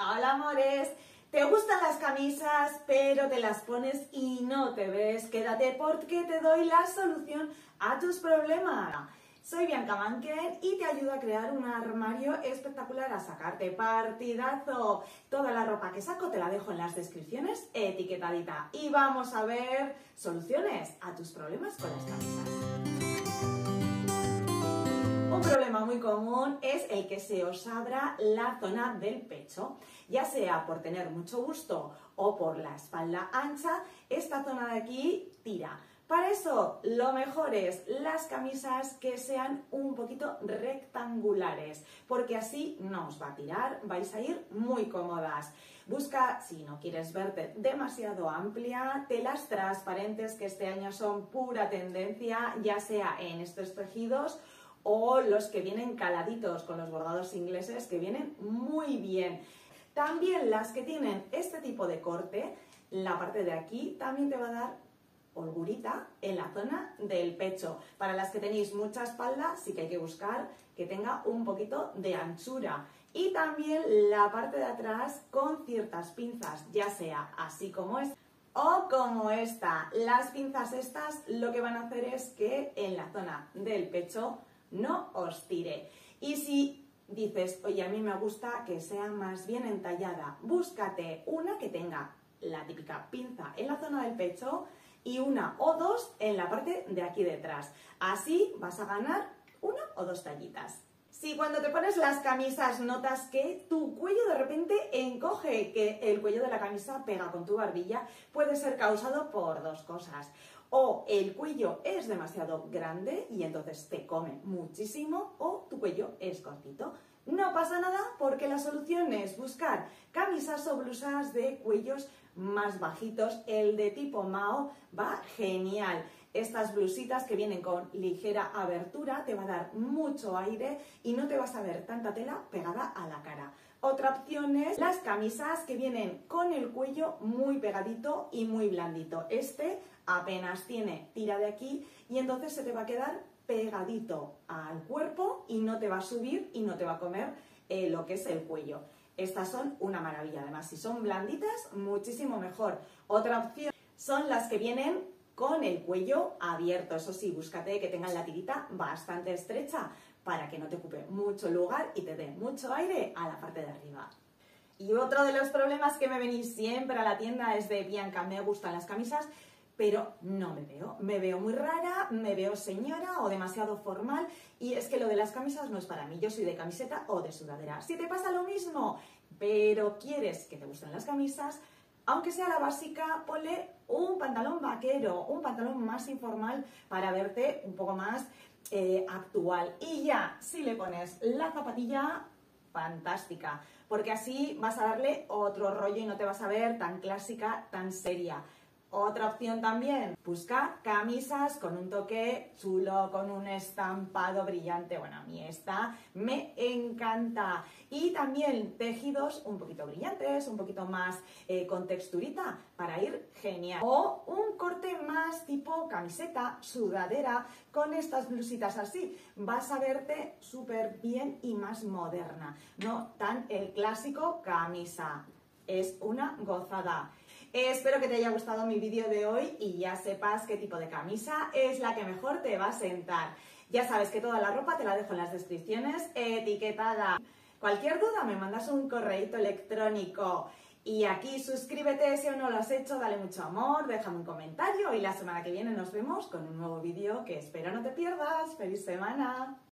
Hola amores, ¿te gustan las camisas pero te las pones y no te ves? Quédate porque te doy la solución a tus problemas. Soy Bianca Manquen y te ayudo a crear un armario espectacular, a sacarte partidazo. Toda la ropa que saco te la dejo en las descripciones etiquetadita. Y vamos a ver soluciones a tus problemas con las camisas. Un problema muy común es el que se os abra la zona del pecho, ya sea por tener mucho busto o por la espalda ancha, esta zona de aquí tira. Para eso lo mejor es las camisas que sean un poquito rectangulares, porque así no os va a tirar, vais a ir muy cómodas. Busca, si no quieres verte demasiado amplia, telas transparentes que este año son pura tendencia, ya sea en estos tejidos o los que vienen caladitos con los bordados ingleses que vienen muy bien. También las que tienen este tipo de corte, la parte de aquí también te va a dar holgurita en la zona del pecho. Para las que tenéis mucha espalda sí que hay que buscar que tenga un poquito de anchura. Y también la parte de atrás con ciertas pinzas, ya sea así como esta o como esta. Las pinzas estas lo que van a hacer es que en la zona del pecho no os tire. Y si dices, oye, a mí me gusta que sea más bien entallada, búscate una que tenga la típica pinza en la zona del pecho y una o dos en la parte de aquí detrás. Así vas a ganar una o dos tallitas. Si cuando te pones las camisas notas que tu cuello de repente encoge, que el cuello de la camisa pega con tu barbilla, puede ser causado por dos cosas. O el cuello es demasiado grande y entonces te come muchísimo, o tu cuello es cortito. No pasa nada porque la solución es buscar camisas o blusas de cuellos más bajitos. El de tipo Mao va genial. Estas blusitas que vienen con ligera abertura te va a dar mucho aire y no te vas a ver tanta tela pegada a la cara. Otra opción es las camisas que vienen con el cuello muy pegadito y muy blandito. Este apenas tiene tira de aquí y entonces se te va a quedar pegadito al cuerpo y no te va a subir y no te va a comer lo que es el cuello. Estas son una maravilla, además si son blanditas muchísimo mejor. Otra opción son las que vienen con el cuello abierto, eso sí, búscate que tengan la tirita bastante estrecha para que no te ocupe mucho lugar y te dé mucho aire a la parte de arriba. Y otro de los problemas que me venís siempre a la tienda es de Bianca, me gustan las camisas, pero no me veo muy rara, me veo señora o demasiado formal y es que lo de las camisas no es para mí, yo soy de camiseta o de sudadera. Si te pasa lo mismo, pero quieres que te gusten las camisas, aunque sea la básica, ponle un pantalón vaquero, un pantalón más informal para verte un poco más actual. Y ya, si le pones la zapatilla, fantástica, porque así vas a darle otro rollo y no te vas a ver tan clásica, tan seria. Otra opción también, busca camisas con un toque chulo, con un estampado brillante. Bueno, a mí esta me encanta. Y también tejidos un poquito brillantes, un poquito más con texturita para ir genial. O un corte más tipo camiseta, sudadera, con estas blusitas así. Vas a verte súper bien y más moderna. No tan el clásico camisa. Es una gozada. Espero que te haya gustado mi vídeo de hoy y ya sepas qué tipo de camisa es la que mejor te va a sentar. Ya sabes que toda la ropa te la dejo en las descripciones etiquetada. Cualquier duda me mandas un correíto electrónico. Y aquí suscríbete si aún no lo has hecho, dale mucho amor, déjame un comentario y la semana que viene nos vemos con un nuevo vídeo que espero no te pierdas. ¡Feliz semana!